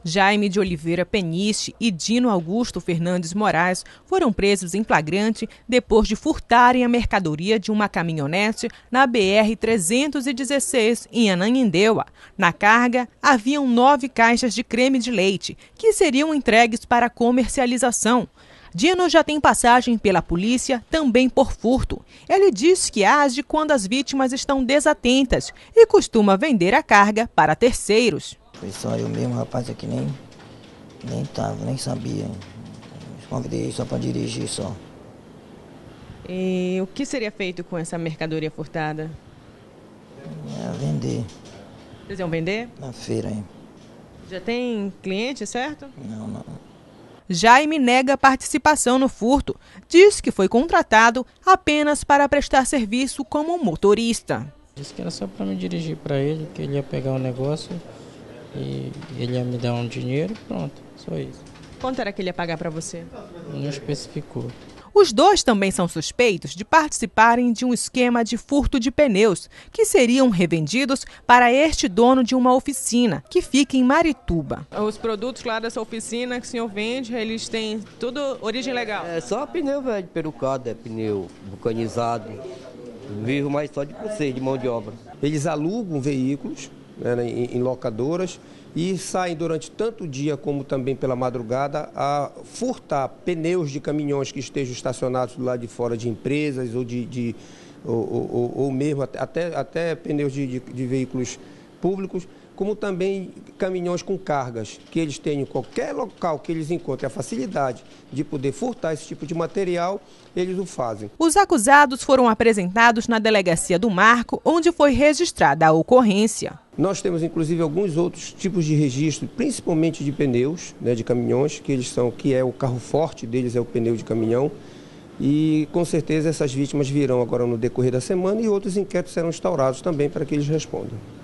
Jaime de Oliveira Peniche e Dino Augusto Fernandes Moraes foram presos em flagrante depois de furtarem a mercadoria de uma caminhonete na BR-316, em Ananindeua. Na carga, haviam 9 caixas de creme de leite, que seriam entregues para comercialização. Dino já tem passagem pela polícia, também por furto. Ele diz que age quando as vítimas estão desatentas e costuma vender a carga para terceiros. Foi só eu mesmo, rapaz, aqui nem sabia. Convidei só para dirigir só. E o que seria feito com essa mercadoria furtada? Vender. Vocês iam vender? Na feira, hein? Já tem cliente, certo? Não. Jaime nega participação no furto. Diz que foi contratado apenas para prestar serviço como motorista. Disse que era só para me dirigir para ele, que ele ia pegar o negócio e ele ia me dar um dinheiro, pronto, só isso. Quanto era que ele ia pagar para você? Não especificou. Os dois também são suspeitos de participarem de um esquema de furto de pneus, que seriam revendidos para este dono de uma oficina, que fica em Marituba. Os produtos lá dessa oficina que o senhor vende, eles têm tudo origem legal? É só pneu velho, perucado, pneu vulcanizado. Vivo mais só de vocês, de mão de obra. Eles alugam veículos, né, em locadoras e saem durante tanto o dia como também pela madrugada a furtar pneus de caminhões que estejam estacionados do lado de fora de empresas ou mesmo até pneus de veículos públicos, como também caminhões com cargas, que eles têm em qualquer local que eles encontrem a facilidade de poder furtar esse tipo de material, eles o fazem. Os acusados foram apresentados na Delegacia do Marco, onde foi registrada a ocorrência. Nós temos inclusive alguns outros tipos de registro, principalmente de pneus, né, de caminhões, que é o carro forte deles, é o pneu de caminhão. E com certeza essas vítimas virão agora no decorrer da semana e outros inquéritos serão instaurados também para que eles respondam.